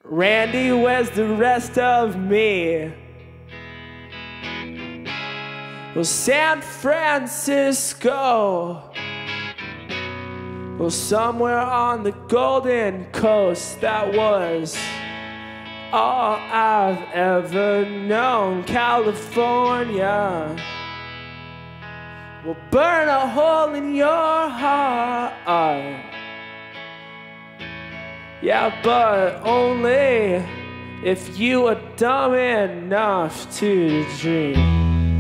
Randy, where's the rest of me? Well, San Francisco, well, somewhere on the Golden Coast, that was all I've ever known. California will burn a hole in your heart. Yeah, but only if you are dumb enough to dream.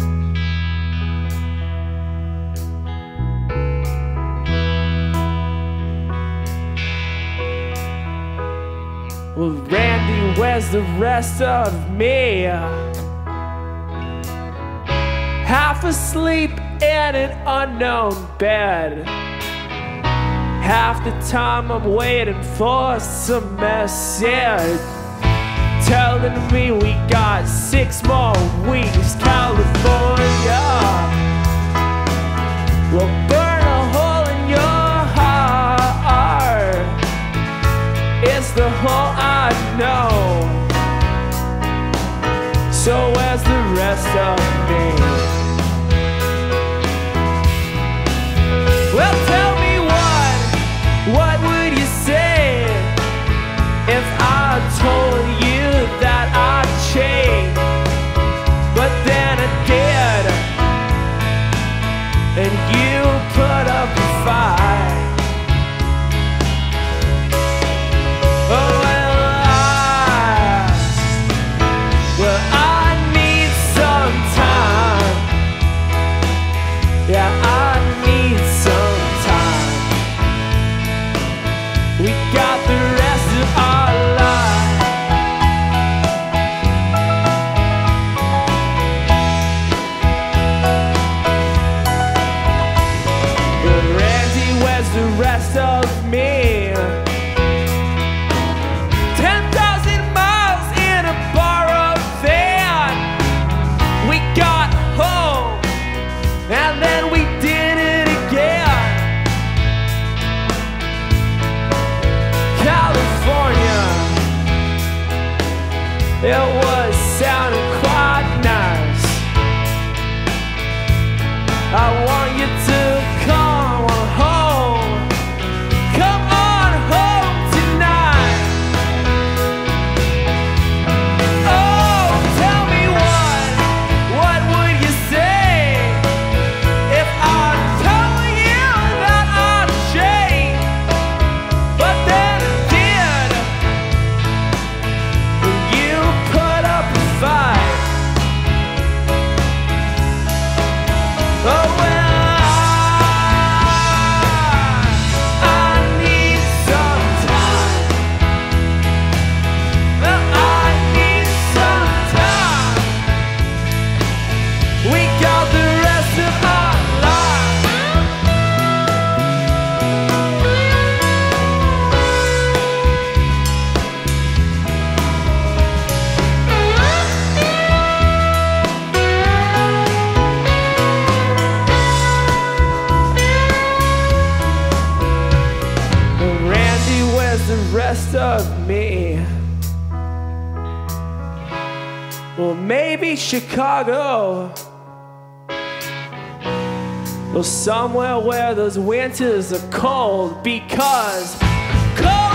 Well, Randy, where's the rest of me? Half asleep in an unknown bed. Half the time I'm waiting for some message telling me we got 6 more weeks. California will burn a hole in your heart. It's the hole I know. So where's the rest of me? Well, tell me, what would you say if I told you that I'd change? But then I did, and you put up a fight. Oh, well, I need some time. Yeah, I need some time. We got the rest of our life. But Randy, where's the rest of me? 10,000 miles in a borrowed van. We got home, and then we did it again. California, it was sounding quite nice. I want you to come on home. Come on home tonight. Oh, tell me, what would you say if I told you that I'd change? But then I did, and you put up a fight. Oh, well, I need some time. Well, I need some time. We got the rest of our lives. Randy, where's the rest of me? Well, maybe Chicago, or somewhere where those winters are cold, because cold